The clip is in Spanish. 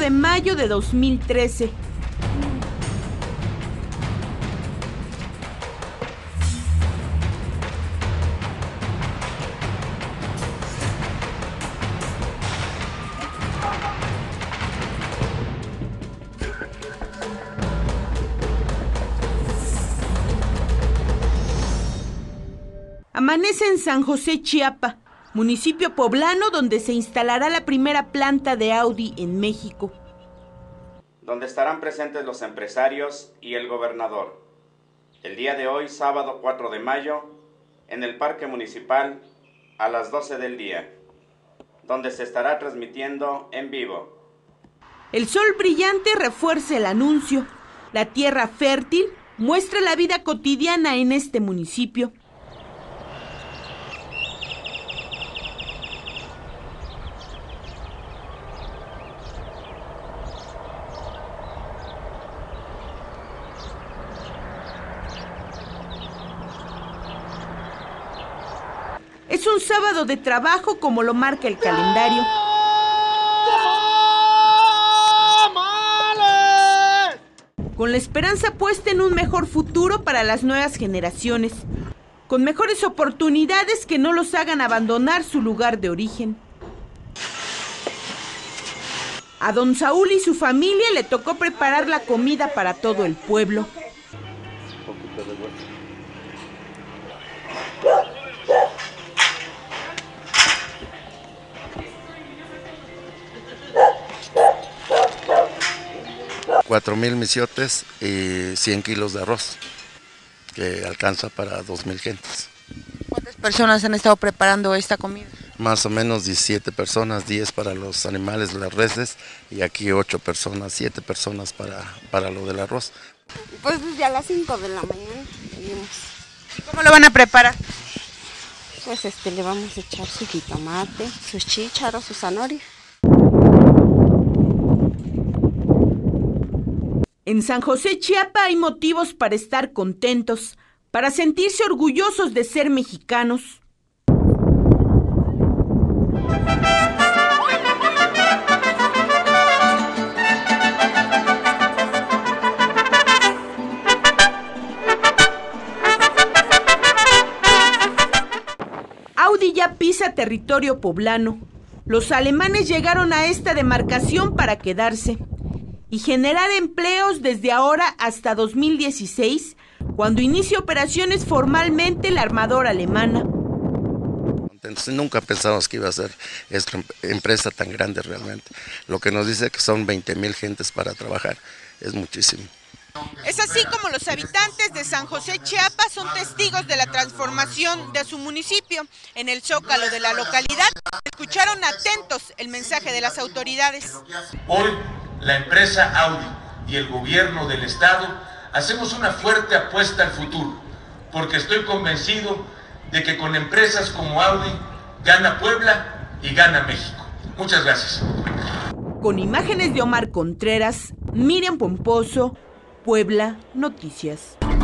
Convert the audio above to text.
de mayo de 2013. Amanece en San José, Chiapas, municipio poblano donde se instalará la primera planta de Audi en México. Donde estarán presentes los empresarios y el gobernador. El día de hoy, sábado 4 de mayo, en el Parque Municipal a las 12 del día, donde se estará transmitiendo en vivo. El sol brillante refuerza el anuncio. La tierra fértil muestra la vida cotidiana en este municipio. Es un sábado de trabajo como lo marca el calendario. Con la esperanza puesta en un mejor futuro para las nuevas generaciones, con mejores oportunidades que no los hagan abandonar su lugar de origen. A don Saúl y su familia le tocó preparar la comida para todo el pueblo. 4,000 misiotes y 100 kilos de arroz, que alcanza para 2,000 gentes. ¿Cuántas personas han estado preparando esta comida? Más o menos 17 personas, 10 para los animales, las reses, y aquí 8 personas, 7 personas para lo del arroz. Pues desde a las 5 de la mañana venimos. ¿Cómo lo van a preparar? Pues le vamos a echar su jitomate, sus chícharos, su zanahoria. En San José, Chiapas, hay motivos para estar contentos, para sentirse orgullosos de ser mexicanos. Audi ya pisa territorio poblano. Los alemanes llegaron a esta demarcación para quedarse y generar empleos desde ahora hasta 2016, cuando inicia operaciones formalmente la armadora alemana. Entonces, nunca pensamos que iba a ser esta empresa tan grande realmente. Lo que nos dice que son 20,000 gentes para trabajar, es muchísimo. Es así como los habitantes de San José, Chiapas, son testigos de la transformación de su municipio. En el zócalo de la localidad escucharon atentos el mensaje de las autoridades. Hoy, la empresa Audi y el gobierno del estado hacemos una fuerte apuesta al futuro, porque estoy convencido de que con empresas como Audi gana Puebla y gana México. Muchas gracias. Con imágenes de Omar Contreras, Miriam Pomposo, Puebla Noticias.